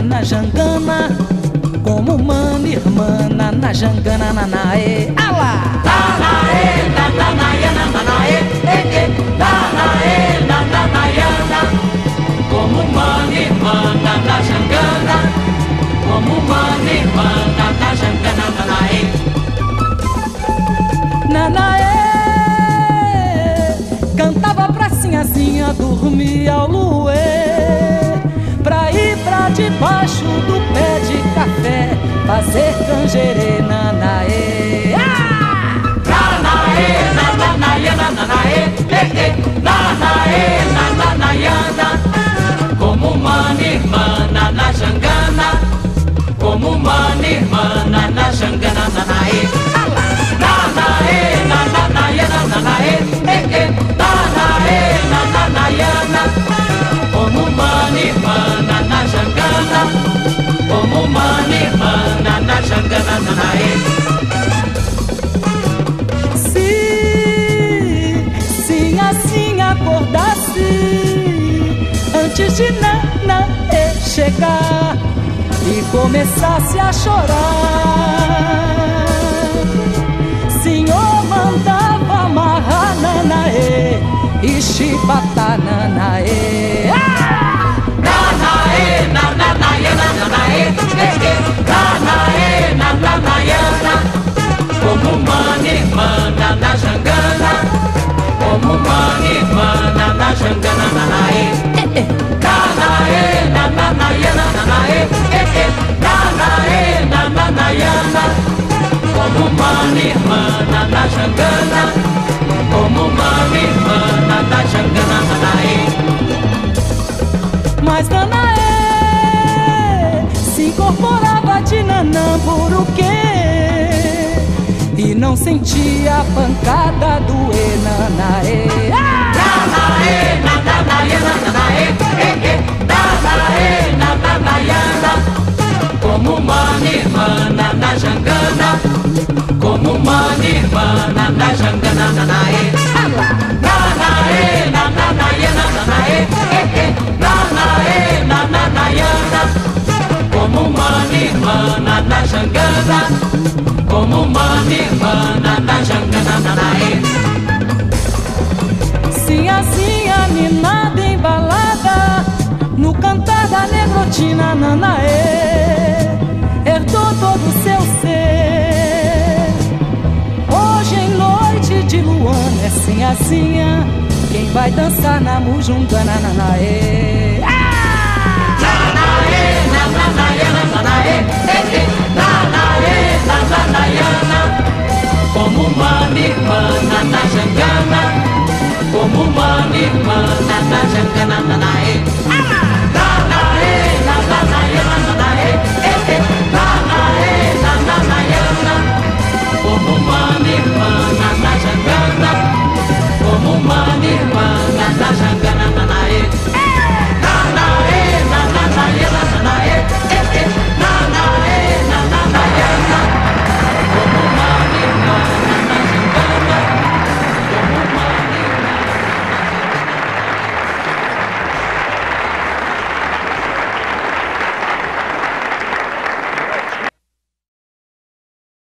na jangana, como mano e irmã na jangana, nanaê. Alá! Nanaê, nananaiana, nanaê, nanaê, nananaiana, como mano e irmã na jangana, como mano e irmã na jangana, nanaê. Nanaê, cantava pra sinhazinha dormir ao luer, pra ir pra debaixo do pé de café, fazer canjerê, nanaê. Nanaê, nananaiana, nanaê, nanaê, nananaiana, como mano e irmã na jangana, como mano e irmã na jangana, nanaê. Nanaê, nananaiana, nanaê, nanaê, nananaiana, como mano e irmã na jangana, como mano e irmã na jangana, nanaê. Se assim acordasse antes de nanaê chegar e começasse a chorar, senhor mandava amarrar nanaê e chibatar nanaê. Nanaê, nananaiana, nanaê, nanaê, nananaiana, como mano e irmã na jangana, como mano e irmã na jangana, nanaê. Nanaê, nananaiana, nanaê, nanaê, nananaiana, como mano e irmã na jangana, como mano e irmã na jangana, nanaê. Mas nanaê se incorporava de Nanamburuquê e não sentia a pancada doer, nanaê. Nanaê, nananaiana, nanaê, nanaê, nananaiana, como mano e irmã na jangana, como mano e irmã na jangana, nanaê. Nanaê, nananaiana, nanaê, nanaê, nananaiana, como mano e irmã na jangana, como mano e irmã na jangana, nanaê. Sinhazinha ninada embalada no cantar da negrotina, nanaê herdou todo o seu ser. Hoje em noite de luana é sinhazinha quem vai dançar na mujungana, nanaê. Nanaê, nananaiana, nanaê, nanaê, nananaiana, como mano e irmã na jangana, como mano e irmã na jangana, nanaê.